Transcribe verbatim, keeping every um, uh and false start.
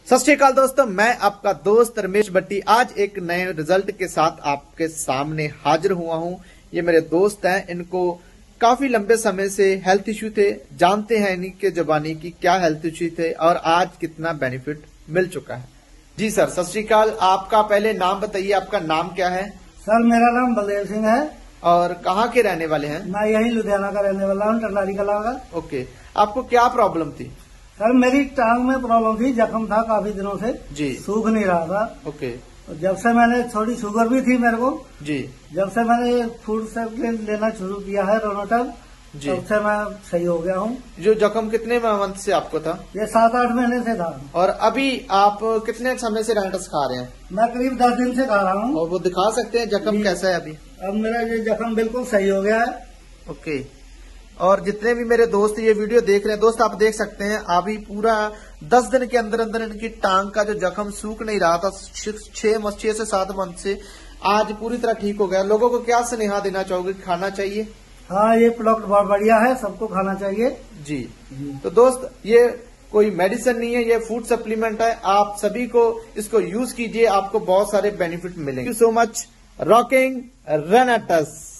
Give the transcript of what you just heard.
सत श्री अकाल दोस्तों, मैं आपका दोस्त रमेश भट्टी आज एक नए रिजल्ट के साथ आपके सामने हाजिर हुआ हूं। ये मेरे दोस्त हैं, इनको काफी लंबे समय से हेल्थ इश्यू थे। जानते हैं इनके जबानी की क्या हेल्थ इश्यू थे और आज कितना बेनिफिट मिल चुका है। जी सर, सत श्री अकाल। आपका पहले नाम बताइए, आपका नाम क्या है? सर मेरा नाम बलदेव सिंह है। और कहाँ के रहने वाले हैं? मैं यही लुधियाना का रहने वाला हूँ, टंडारी कला का। ओके, आपको क्या प्रॉब्लम थी? सर मेरी टांग में प्रॉब्लम थी, जख्म था काफी दिनों से जी, सूख नहीं रहा था। ओके। जब से मैंने थोड़ी शुगर भी थी मेरे को जी, जब से मैंने फूड सप्लीमेंट लेना शुरू किया है रोनोटल, तब से मैं सही हो गया हूँ। जो जख्म कितने मंथ से आपको था? ये सात आठ महीने से था। और अभी आप कितने समय से रेनेटस खा रहे हैं? मैं करीब दस दिन से खा रहा हूँ। और वो दिखा सकते हैं जख्म कैसा है अभी? अब मेरा ये जख्म बिल्कुल सही हो गया है। ओके। और जितने भी मेरे दोस्त ये वीडियो देख रहे हैं, दोस्त आप देख सकते हैं अभी पूरा दस दिन के अंदर अंदर इनकी टांग का जो जख्म सूख नहीं रहा था छह छह से सात मंथ से, आज पूरी तरह ठीक हो गया। लोगों को क्या स्नेहा देना चाहोगे? खाना चाहिए? हाँ, ये प्रोडक्ट बहुत बढ़िया है, सबको खाना चाहिए जी, जी। तो दोस्त, ये कोई मेडिसिन नहीं है, ये फूड सप्लीमेंट है। आप सभी को इसको यूज कीजिए, आपको बहुत सारे बेनिफिट मिलेंगे। Thank you so much. Rocking रेनेटस।